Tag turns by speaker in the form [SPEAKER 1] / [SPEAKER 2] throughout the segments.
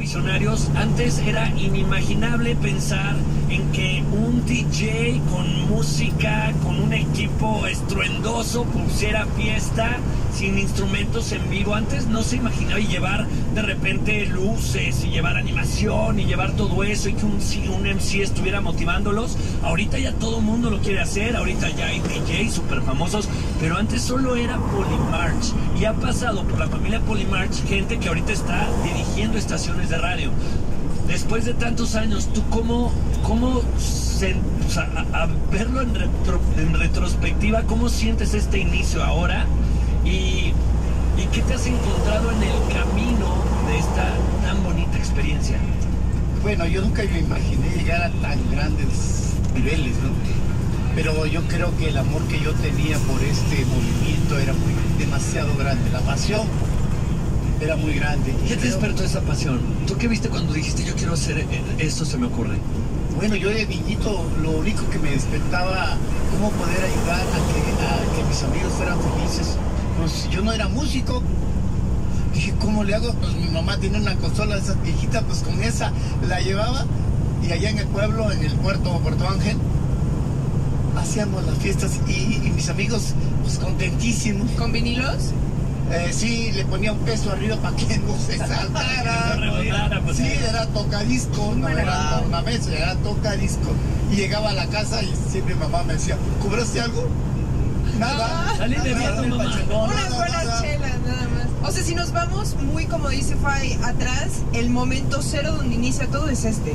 [SPEAKER 1] visionarios. Antes era inimaginable pensar en que un DJ con música, con un equipo estruendoso, pusiera fiesta sin instrumentos en vivo. Antes no se imaginaba, y llevar de repente luces y llevar animación y llevar todo eso, y que un MC estuviera motivándolos. Ahorita ya todo el mundo lo quiere hacer, ahorita ya hay DJs súper famosos, pero antes solo era Polymarch, y ha pasado por la familia Polymarch gente que ahorita está dirigiendo estaciones de radio. Después de tantos años, ¿tú cómo o sea, a verlo en retrospectiva, cómo sientes este inicio ahora? ¿Y qué te has encontrado en el camino de esta tan bonita experiencia?
[SPEAKER 2] Bueno, yo nunca me imaginé llegar a tan grandes niveles, ¿no? Pero yo creo que el amor que yo tenía por este movimiento era demasiado grande. La pasión era muy grande.
[SPEAKER 1] ¿Qué te despertó esa pasión? ¿Tú qué viste cuando dijiste yo quiero hacer esto, se me ocurre?
[SPEAKER 2] Bueno, yo de niñito lo único que me despertaba, cómo poder ayudar a que mis amigos fueran felices. Pues yo no era músico. Dije, ¿cómo le hago? Pues mi mamá tiene una consola de esas viejitas, pues con esa la llevaba, y allá en el pueblo, en el Puerto Ángel, hacíamos las fiestas y mis amigos pues contentísimos.
[SPEAKER 3] ¿Con vinilos?
[SPEAKER 2] Sí, le ponía un peso arriba para que no se saltara.
[SPEAKER 1] Pues,
[SPEAKER 2] sí, era tocadisco, no era tornamesa, era tocadisco. Y llegaba a la casa y siempre mamá me decía, ¿cobraste algo? Nada.
[SPEAKER 1] Salí de viendo, mamá.
[SPEAKER 3] Unas buenas chelas, nada más. O sea, si nos vamos muy, como dice Fay, atrás, el momento cero donde inicia todo es este.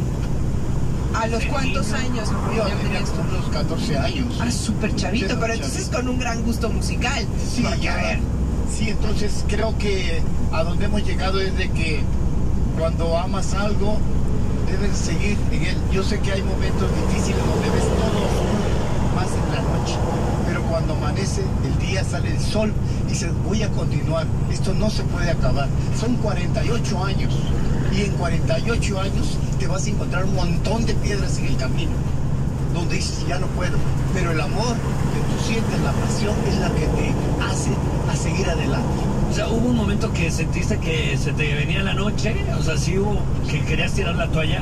[SPEAKER 3] ¿A los cuántos años?
[SPEAKER 2] Yo tenía unos 14 años.
[SPEAKER 3] Ah, súper chavito,
[SPEAKER 2] Sí,
[SPEAKER 3] pero entonces con un gran gusto musical.
[SPEAKER 2] Sí, ya. Sí, entonces creo que a donde hemos llegado es de que cuando amas algo, debes seguir en él. Yo sé que hay momentos difíciles donde ves todo oscuro, más en la noche, pero cuando amanece, el día sale el sol y dices, voy a continuar, esto no se puede acabar. Son 48 años y en 48 años te vas a encontrar un montón de piedras en el camino, donde dices, ya no puedo, pero el amor que tú sientes, la pasión, es la que te hace a seguir adelante.
[SPEAKER 1] O sea, ¿hubo un momento que sentiste que se te venía la noche? O sea, ¿sí hubo que querías tirar la toalla?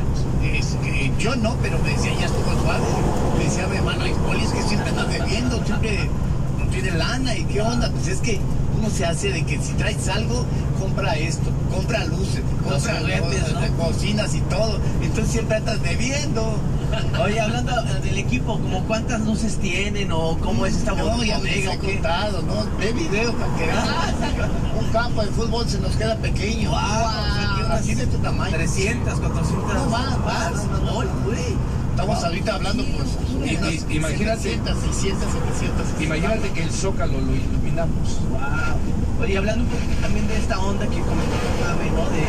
[SPEAKER 2] Yo no, pero me decía, ya estuvo suave. Me decía mi hermano, es que siempre andas bebiendo, siempre no tiene lana, ¿y qué onda? Pues es que uno se hace de que si traes algo, compra esto, compra luces, compra cocinas y todo. Entonces siempre andas bebiendo.
[SPEAKER 4] Oye, hablando del equipo, ¿como cuántas luces tienen o cómo es esta bodega?
[SPEAKER 2] No, ya me he contado, ¿no? Ve video para que veas. Un campo de fútbol se nos queda pequeño.
[SPEAKER 4] Wow.
[SPEAKER 2] O sea, así de tu tamaño.
[SPEAKER 4] 300, 400.
[SPEAKER 2] No, más.
[SPEAKER 4] Güey.
[SPEAKER 2] Estamos ahorita hablando por
[SPEAKER 5] imagínate,
[SPEAKER 2] 700, 600, 700.
[SPEAKER 5] Imagínate que el Zócalo lo iluminamos.
[SPEAKER 4] Wow. Oye, hablando un poquito también de esta onda que comentó Javi, ¿no? De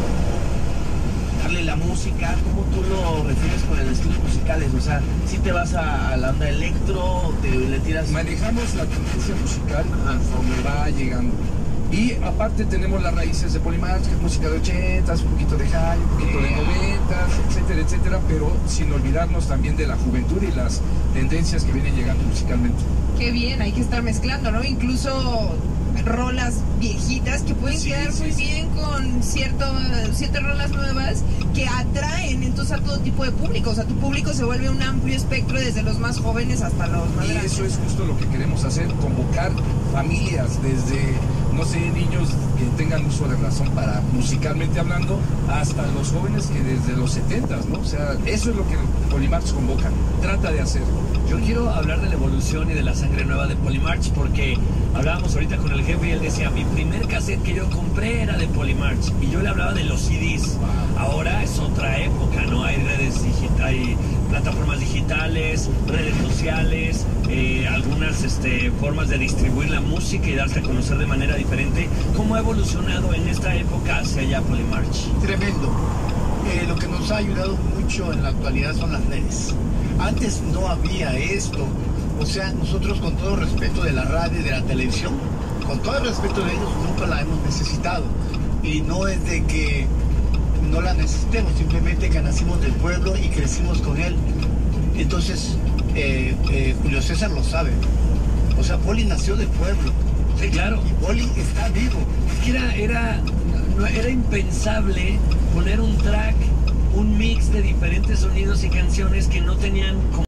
[SPEAKER 4] darle la música, ¿cómo tú lo refieres con el estilos musicales? O sea, si te vas a la onda electro, le tiras...
[SPEAKER 5] Manejamos la tendencia musical conforme va llegando. Y aparte tenemos las raíces de Polymarch, que es música de 80s, un poquito de high, un poquito de 90s, etcétera, etcétera, pero sin olvidarnos también de la juventud y las tendencias que vienen llegando musicalmente.
[SPEAKER 3] Qué bien, hay que estar mezclando, ¿no? Incluso rolas viejitas que pueden quedar muy bien con ciertas rolas nuevas que atraen entonces a todo tipo de público. O sea, tu público se vuelve un amplio espectro desde los más jóvenes hasta los más
[SPEAKER 5] Y
[SPEAKER 3] grandes.
[SPEAKER 5] eso es justo lo que queremos hacer, convocar familias desde, no sé, niños que tengan uso de razón para musicalmente hablando, hasta los jóvenes que desde los 70s, ¿no? O sea, eso es lo que Polymarch convoca, trata de hacer.
[SPEAKER 1] Yo quiero hablar de la evolución y de la sangre nueva de Polymarch, porque hablábamos ahorita con el jefe y él decía, mi primer cassette que yo compré era de Polymarch, y yo le hablaba de los CDs. Ahora es otra época, ¿no? Hay redes digitales, hay plataformas digitales, redes sociales, algunas formas de distribuir la música y darse a conocer de manera diferente. ¿Cómo ha evolucionado en esta época hacia allá Polymarch?
[SPEAKER 2] Tremendo. Lo que nos ha ayudado mucho en la actualidad son las redes. Antes no había esto. O sea, nosotros, con todo respeto de la radio y de la televisión, con todo el respeto de ellos, nunca la hemos necesitado. Y no es de que no la necesitemos, simplemente que nacimos del pueblo y crecimos con él. Entonces, Julio César lo sabe. O sea, Poli nació del pueblo.
[SPEAKER 1] Sí, claro.
[SPEAKER 2] Y Poli está vivo.
[SPEAKER 1] Es que era impensable poner un track, un mix de diferentes sonidos y canciones que no tenían